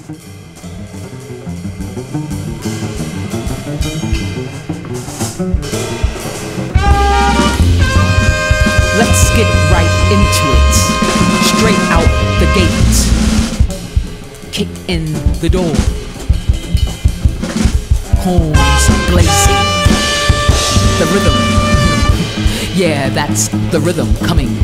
Let's get right into it, straight out the gate. Kick in the door. Horns blazing. The rhythm. Yeah, that's the rhythm coming.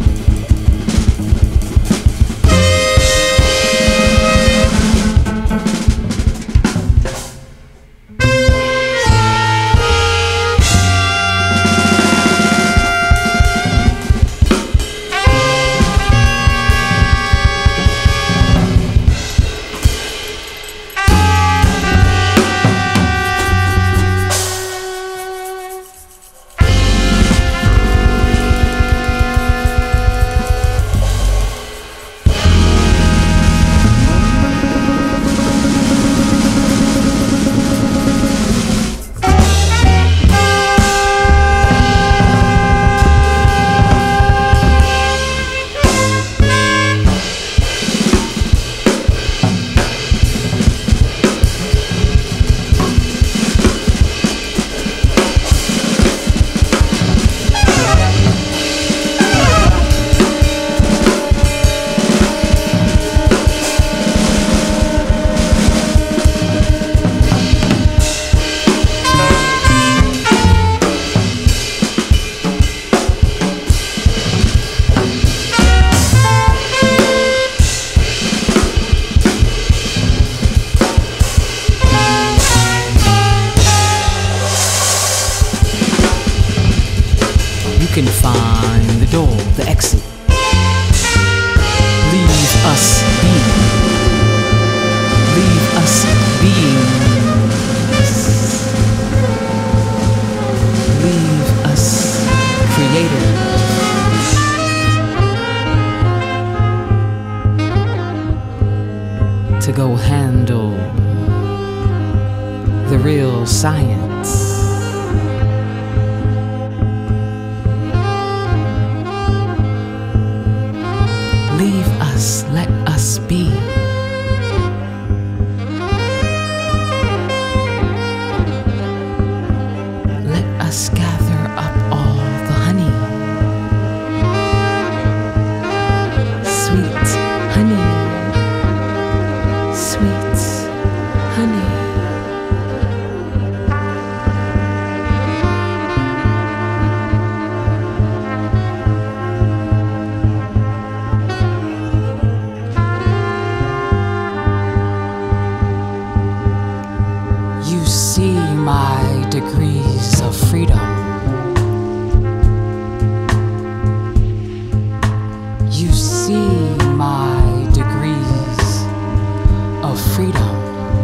can find the door, the exit. Leave us be. Leave us being. Leave us creators. To go handle the real science. Leave us, let us be. Let us gather up all the honey. Sweet honey. Sweet honey. You see my degrees of freedom. You see my degrees of freedom.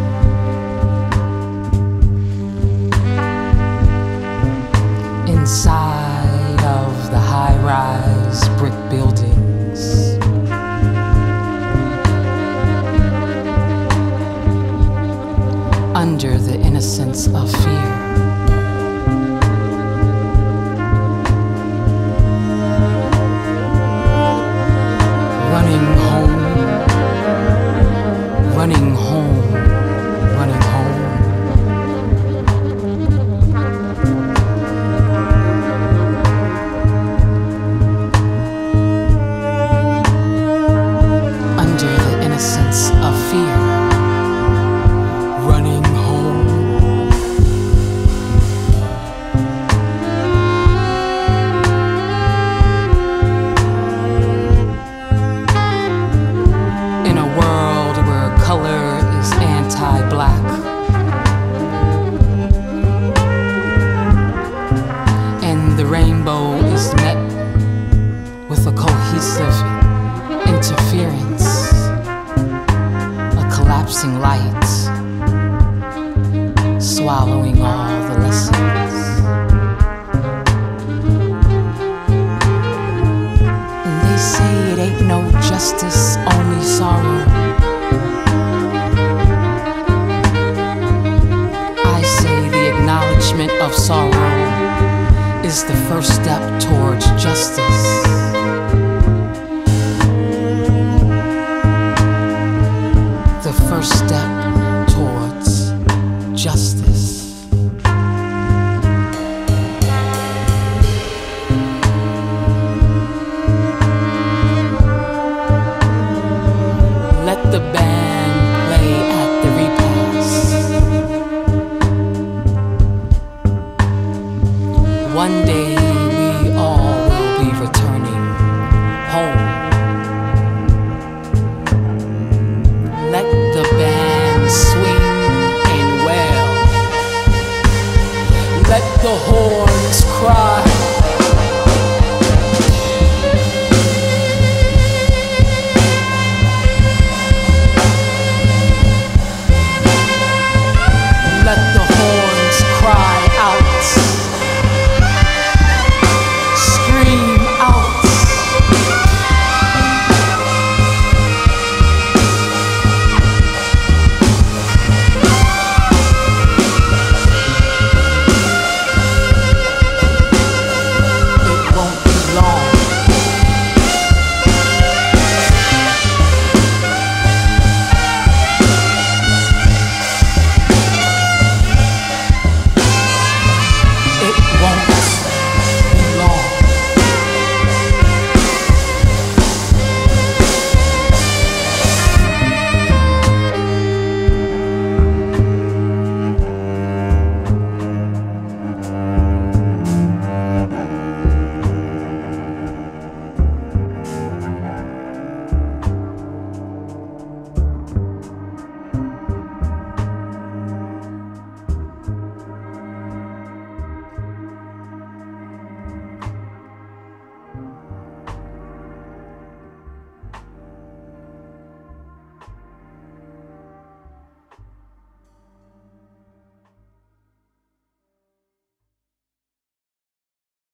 Inside of the high-rise brick buildings. Under the innocence of fear. Running home, running home, running home. Under the innocence of fear. Running home. In a world where color is anti-black, and the rainbow is met with a cohesive interference, a collapsing light, swallowing all the lessons. And they say it ain't no justice on